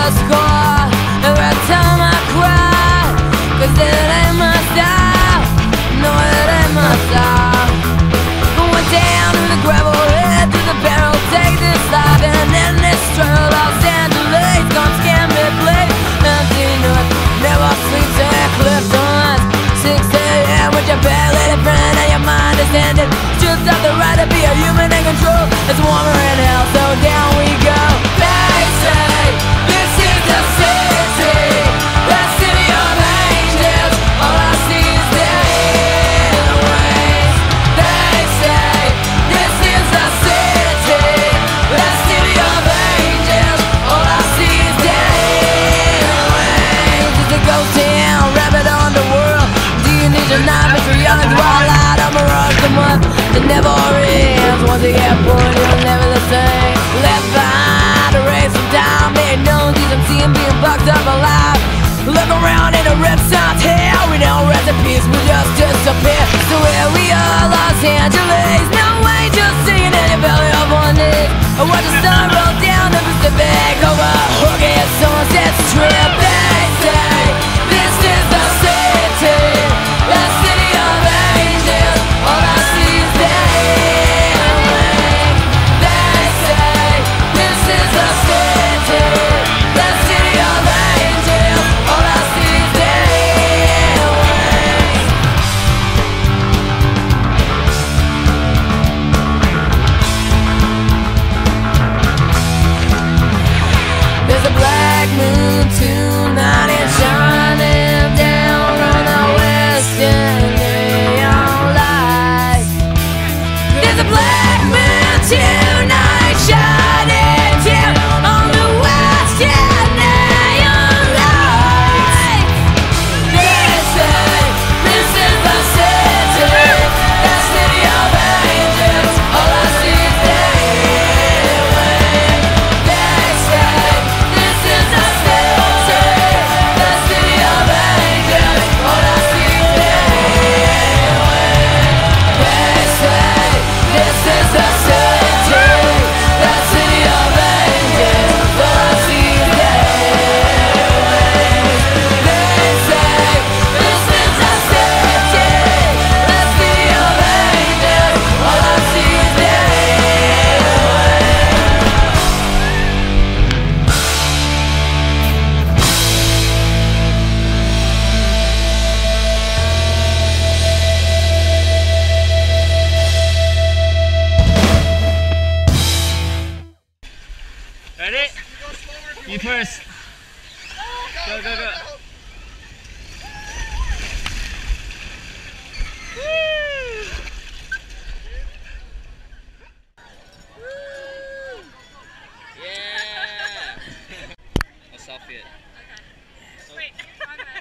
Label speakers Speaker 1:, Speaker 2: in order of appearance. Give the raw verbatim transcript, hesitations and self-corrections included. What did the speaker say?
Speaker 1: score every time I cry, 'cause it ain't my style, no it ain't my style. Went down to the gravel, head to the barrel, take this life and end this struggle. Los Angeles, come scam me, please. Empty north, never sleep till it clips on six A M with your bad-lady friend and your mind is ended. Stripped of the right to be a human in control. It's warmer in hell, so down we go. They say this is the city, the city of angels. All I see is dead in the rain. They say this is the city, the city of angels. All I see is dead in the rain. It's a ghost town, rabbit underworld. Do you need your knife and your young twilight? I'm a rush the month, it never ends. Once you get born, you're never the same. Left behind to race some time, made known these I'm seeing being bucked up alive. Look around in the ripsides here, we don't rest in peace, we just disappear. So here we are, Los Angeles, no way just singing in your belly up on this. I watch the sun roll down the Pacific over Hooky Sunset Strip. They say this is the city, the city of angels. All I see is dead rain. They say this is the city, the city of angels. All I see is dead rain. There's a black moon tonight, it's shining down on the western neon light. There's a black moon tonight, shining down on the western neon light. They say this is the city, the city of angels. All I see is dead rain. They say this is the city, the city of angels. All I see is dead rain. They say this is the city, the city of angels. All I see is dead rain. They say this is the city, the city of angels. All I see is dead rain.
Speaker 2: Ready? You first. Go, go, go. Yeah. A selfie it.
Speaker 3: Wait, on that.